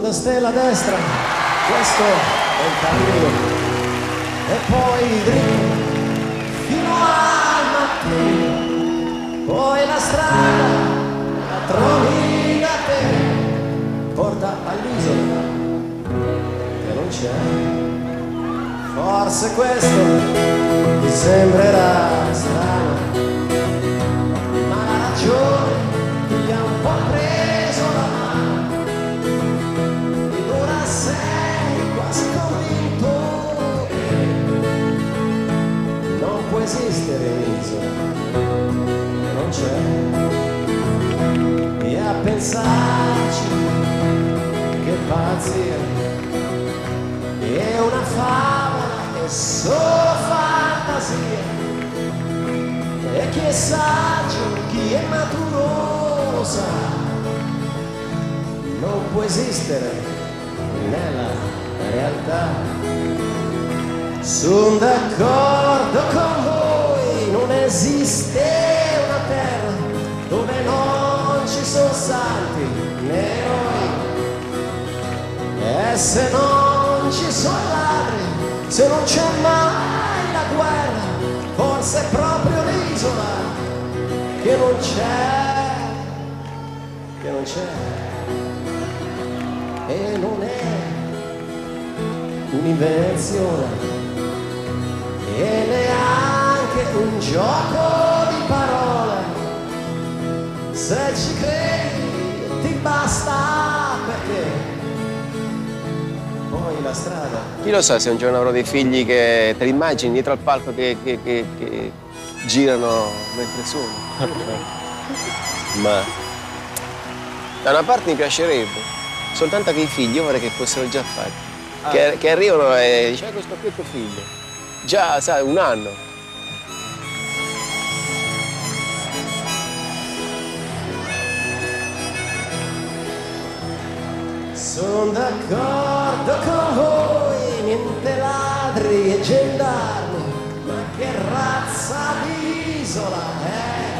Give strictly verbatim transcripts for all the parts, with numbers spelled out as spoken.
Seconda stella a destra, questo è il cammino, e poi dritto fino al mattino, poi la strada la trovi da te, porta all'isola che non c'è. Forse questo ti sembrerà strano, ma la ragione ti ha un po' preso la mano ed ora sei quasi convinto che non può esistere un'isola che non c'è. E a pensarci, che pazzia, è una favola, è solo fantasia, e chi è saggio, chi è maturo lo sa, non può esistere nella realtà. Sono d'accordo con voi, non esiste una terra dove non ci sono santi né eroi, e se non ci sono ladri, se non c'è mai la guerra, forse è proprio l'isola che non c'è, che non c'è, e non è un'invenzione e neanche un gioco di parole. Se ci credi ti basta, perché poi la strada. Chi lo sa se un giorno avrò dei figli che te li immagini dietro al palco che, che, che, che girano mentre suono. Ma da una parte mi piacerebbe, soltanto che i figli io vorrei che fossero già fatti. Ah. Che, che arrivano e dicono, questo qui è tuo figlio. Già, sai, un anno. Sono d'accordo con voi, niente ladri e gendarmi, ma che razza di isola è?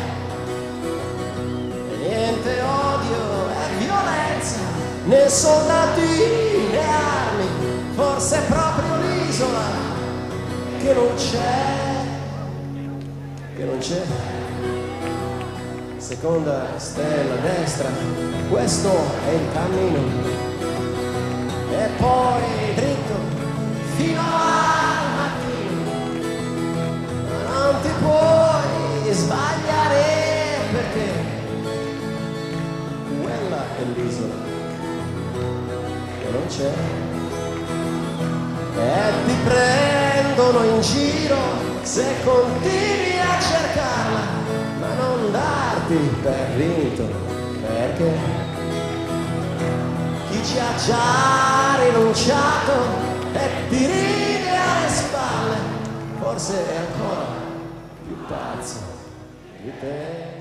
E niente odio e violenza, né soldati né armi, forse è proprio l'isola che non c'è, che non c'è. Seconda stella a destra, questo è il cammino, e poi dritto fino al mattino, ma non ti puoi sbagliare, perché quella è l'isola che non c'è, e ti prendono in giro se continui a cercarla, ma non darti per vinto, perché chi ci ha già rinunciato e ti ride alle spalle, forse è ancora più pazzo di te.